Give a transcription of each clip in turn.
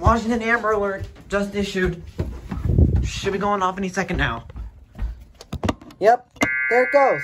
Washington Amber Alert just issued. Should be going off any second now. Yep, there it goes.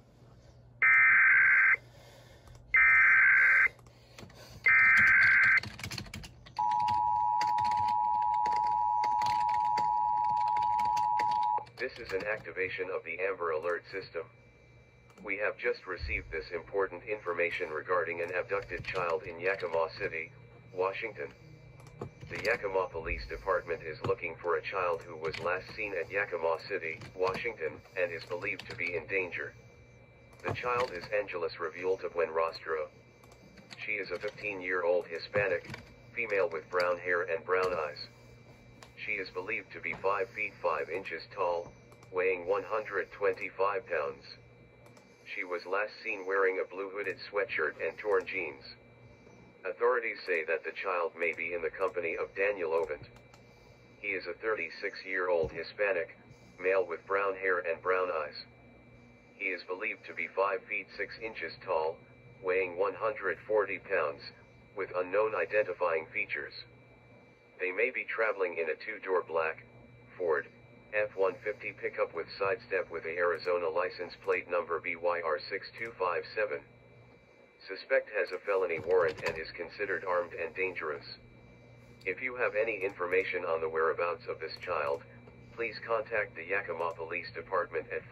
This is an activation of the Amber Alert system. We have just received this important information regarding an abducted child in Yakima City, Washington. The Yakima Police Department is looking for a child who was last seen at Yakima City, Washington, and is believed to be in danger. The child is Angeles Revuelta Buenrostro. She is a 15-year-old Hispanic, female with brown hair and brown eyes. She is believed to be 5 feet 5 inches tall, weighing 125 pounds. She was last seen wearing a blue hooded sweatshirt and torn jeans. Authorities say that the child may be in the company of Daniel Ovent. He is a 36-year-old Hispanic, male with brown hair and brown eyes. He is believed to be 5 feet 6 inches tall, weighing 140 pounds, with unknown identifying features. They may be traveling in a two-door black Ford F-150 pickup with side step with a Arizona license plate number BYR6257. Suspect has a felony warrant and is considered armed and dangerous. If you have any information on the whereabouts of this child, please contact the Yakima Police Department at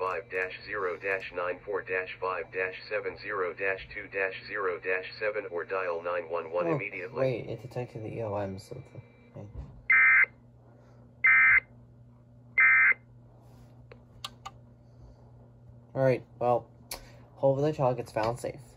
5-0-94-5-70-2-0-7 or dial 911 immediately. Wait, it detected the EOM, so... Okay. Alright, well, hopefully the child gets found safe.